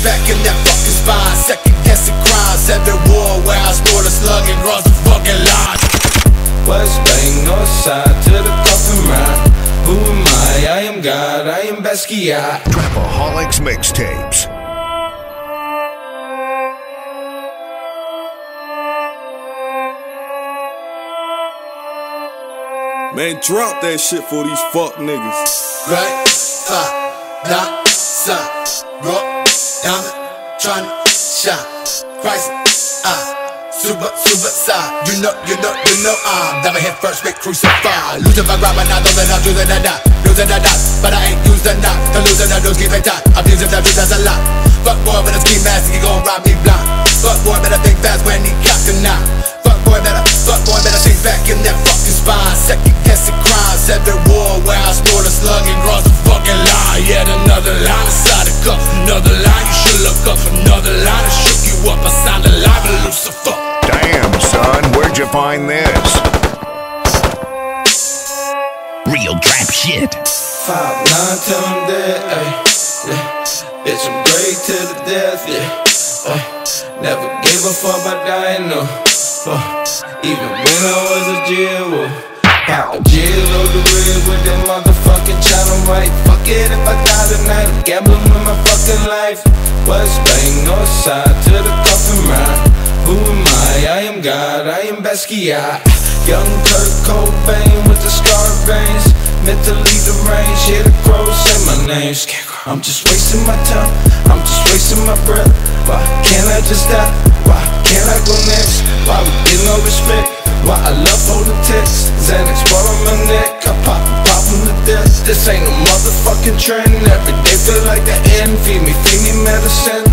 back in that fucking spine. Second guessing crimes, every war where I store the slug and cross the fucking line. West Bank, north side to the coffin ride. Who am I am God, I am Basquiat. Trapaholics Mixtapes. Man, drop that shit for these fuck niggas. Right, not, son, rock, diamond, tryna shine. Christ, super side. You know, I'm never hit first, get crucified. Losing my grab, but not losing the dot. Losing the dot, but I ain't used the knot. The losing the dudes keep it tight. I'm using the dudes as a lot. Fuck boy, but a ski mask, he gon' rob me blind. Fuck boy, better think fast when he got the knot. Fuck boy, better think back in that fucking spine. Second guessing crimes, every war where I store the slug and cross the fucking line. Yet another line inside the cup, another line you should look up. Another line that shook you up. I sound alive and Lucifer. Damn, son, where'd you find this? Real trap shit. 5'9" till I'm dead, yeah. Bitch, I'm great to the death, yeah. Never gave a fuck about dying, no. Even when I was a jail, pop a jail on the red with that motherfucking channel right. Fuck it if I die tonight, I'm gambling with my fucking life. West Bank, north side to the coffin ride. Who am I am God, I am Basquiat. Young Kurt Cobain with the scar veins. Mentally deranged, hear the crows say my name. I'm just wasting my time, I'm just wasting my breath. Why can't I just die? Why can't I go next? Why we get no respect? Why I love holding text? Xanax ball on my neck, I pop them to death. This ain't no motherfucking trend. Every day feel like the end. Feed me medicine.